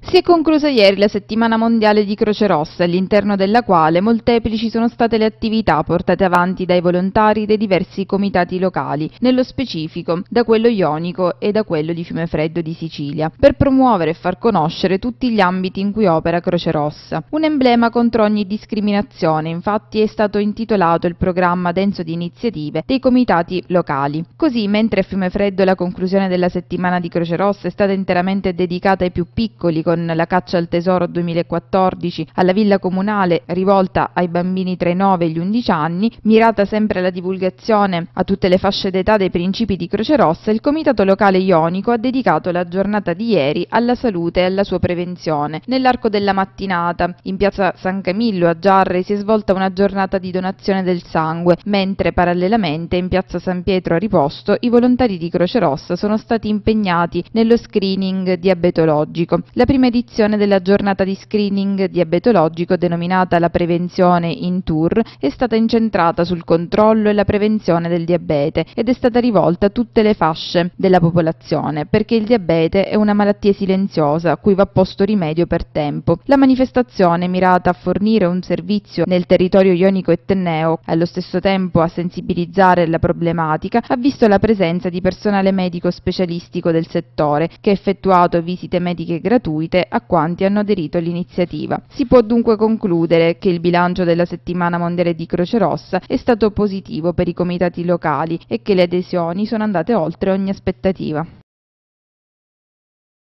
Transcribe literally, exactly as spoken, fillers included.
Si è conclusa ieri la settimana mondiale di Croce Rossa, all'interno della quale molteplici sono state le attività portate avanti dai volontari dei diversi comitati locali, nello specifico da quello ionico e da quello di Fiumefreddo di Sicilia, per promuovere e far conoscere tutti gli ambiti in cui opera Croce Rossa. Un emblema contro ogni discriminazione, infatti, è stato intitolato il programma denso di iniziative dei comitati locali. Così, mentre a Fiumefreddo la conclusione della settimana di Croce Rossa è stata interamente dedicata ai più piccoli, con la Caccia al Tesoro duemilaquattordici alla Villa Comunale rivolta ai bambini tra i nove e gli undici anni, mirata sempre alla divulgazione a tutte le fasce d'età dei principi di Croce Rossa, il Comitato Locale Ionico ha dedicato la giornata di ieri alla salute e alla sua prevenzione. Nell'arco della mattinata, in piazza San Camillo a Giarre si è svolta una giornata di donazione del sangue, mentre parallelamente in piazza San Pietro a Riposto i volontari di Croce Rossa sono stati impegnati nello screening diabetologico. La prima edizione della giornata di screening diabetologico, denominata la prevenzione in tour, è stata incentrata sul controllo e la prevenzione del diabete ed è stata rivolta a tutte le fasce della popolazione, perché il diabete è una malattia silenziosa a cui va posto rimedio per tempo. La manifestazione, mirata a fornire un servizio nel territorio ionico e tenneo, allo stesso tempo a sensibilizzare la problematica, ha visto la presenza di personale medico specialistico del settore, che ha effettuato visite mediche gratuite a quanti hanno aderito all'iniziativa. Si può dunque concludere che il bilancio della settimana mondiale di Croce Rossa è stato positivo per i comitati locali e che le adesioni sono andate oltre ogni aspettativa.